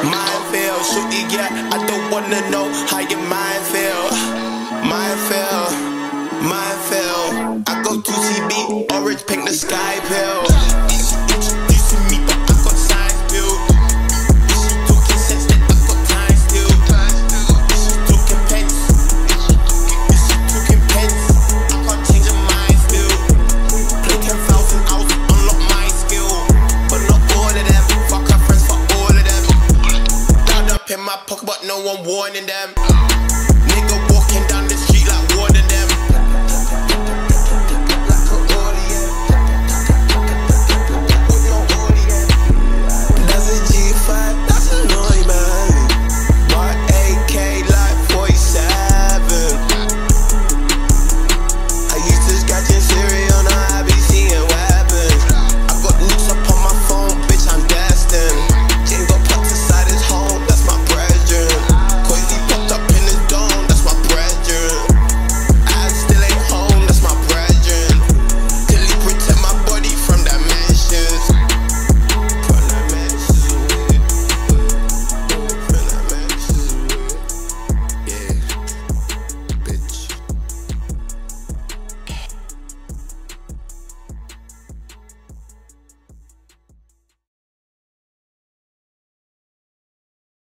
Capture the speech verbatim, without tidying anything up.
Mind feel, shooty, yeah, I don't wanna know how your mind feel. Mind feel, mind feel. I go to C B, orange, pink, the sky pill. Introducing me, but I got signs built. Is she talking sense that I got time still? Is she talking pence? Is she talking pence? I can't change her mind still. Play ten thousand hours, unlock my skill. But not all of them, fuck her friends for all of them. Down up in my pocket, but no one warning them. Nigga,